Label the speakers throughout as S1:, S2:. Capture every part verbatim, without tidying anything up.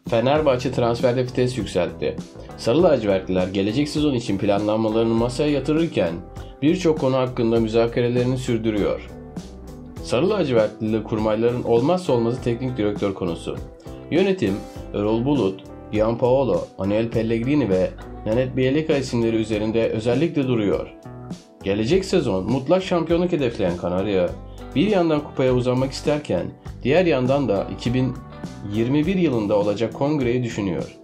S1: Fenerbahçe transferde vites yükseltti. Sarı lacivertliler gelecek sezon için planlamalarını masaya yatırırken birçok konu hakkında müzakerelerini sürdürüyor. Sarı lacivertli kurmayların olmazsa olmazı teknik direktör konusu. Yönetim, Erol Bulut, Gianpaolo, Manuel Pellegrini ve Nenad Bielika isimleri üzerinde özellikle duruyor. Gelecek sezon mutlak şampiyonluk hedefleyen Kanarya, bir yandan kupaya uzanmak isterken diğer yandan da iki bin yirmi bir yılında olacak kongreyi düşünüyor.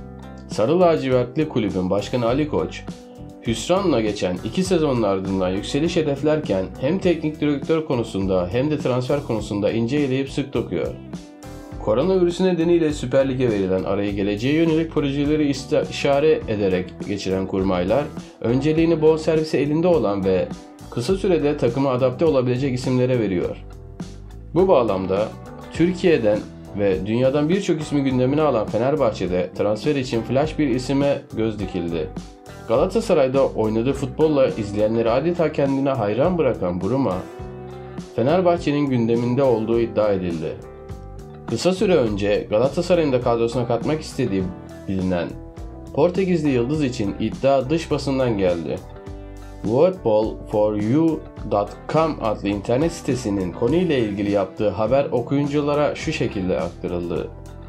S1: Sarı lacivertli kulübün başkanı Ali Koç, hüsranla geçen iki sezonun ardından yükseliş hedeflerken hem teknik direktör konusunda hem de transfer konusunda ince eleyip sık dokuyor. Koronavirüsü nedeniyle Süper Lig'e verilen arayı geleceğe yönelik projeleri işaret ederek geçiren kurmaylar, önceliğini bonservisi elinde olan ve kısa sürede takıma adapte olabilecek isimlere veriyor. Bu bağlamda Türkiye'den ve dünyadan birçok ismi gündemine alan Fenerbahçe'de transfer için flash bir isime göz dikildi. Galatasaray'da oynadığı futbolla izleyenleri adeta kendine hayran bırakan Buruma, Fenerbahçe'nin gündeminde olduğu iddia edildi. Kısa süre önce Galatasaray'ın da kadrosuna katmak istediği bilinen Portekizli yıldız için iddia dış basından geldi. football for you dot com adlı internet sitesinin konuyla ilgili yaptığı haber okuyuculara şu şekilde aktarıldı.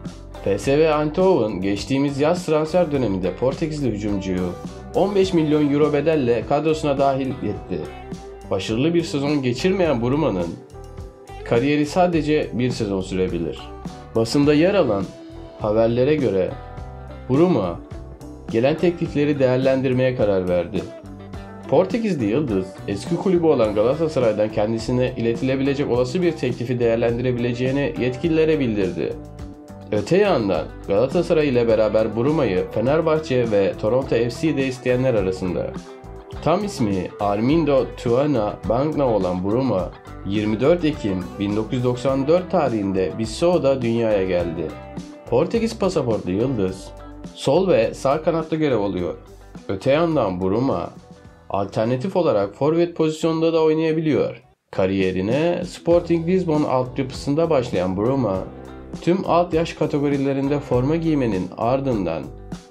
S1: P S V Eindhoven geçtiğimiz yaz transfer döneminde Portekizli hücumcuyu on beş milyon euro bedelle kadrosuna dahil etti. Başarılı bir sezon geçirmeyen Buruma'nın kariyeri sadece bir sezon sürebilir. Basında yer alan haberlere göre Buruma gelen teklifleri değerlendirmeye karar verdi. Portekizli yıldız, eski kulübü olan Galatasaray'dan kendisine iletilebilecek olası bir teklifi değerlendirebileceğini yetkililere bildirdi. Öte yandan Galatasaray ile beraber Buruma'yı Fenerbahçe ve Toronto F C'de isteyenler arasında. Tam ismi Armindo Tuana Bangna olan Buruma, yirmi dört Ekim bin dokuz yüz doksan dört tarihinde Bissau'da dünyaya geldi. Portekiz pasaportlu yıldız, sol ve sağ kanatta görev alıyor. Öte yandan Buruma, alternatif olarak forvet pozisyonunda da oynayabiliyor. Kariyerine Sporting Lisbon altyapısında başlayan Buruma, tüm alt yaş kategorilerinde forma giymenin ardından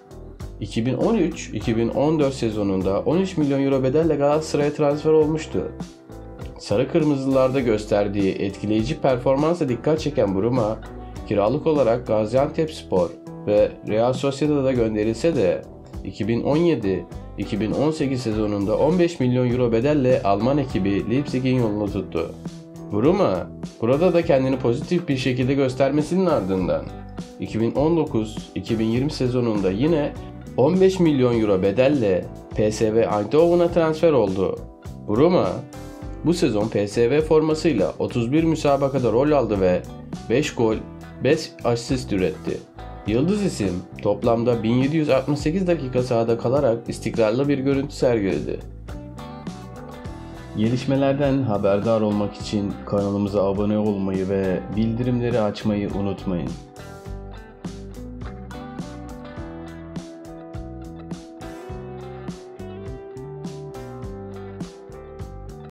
S1: iki bin on üç iki bin on dört sezonunda on üç milyon euro bedelle Galatasaray'a transfer olmuştu. Sarı Kırmızılarda gösterdiği etkileyici performansla dikkat çeken Buruma, kiralık olarak Gaziantepspor ve Real Sociedad'a gönderilse de iki bin on yedi iki bin on sekiz sezonunda on beş milyon euro bedelle Alman ekibi Leipzig'in yolunu tuttu. Buruma, burada da kendini pozitif bir şekilde göstermesinin ardından iki bin on dokuz iki bin yirmi sezonunda yine on beş milyon euro bedelle P S V Eindhoven'a transfer oldu. Buruma, bu sezon P S V formasıyla otuz bir müsabakada rol aldı ve beş gol, beş asist üretti. Yıldız isim toplamda bin yedi yüz altmış sekiz dakika sahada kalarak istikrarlı bir görüntü sergiledi. Gelişmelerden haberdar olmak için kanalımıza abone olmayı ve bildirimleri açmayı unutmayın.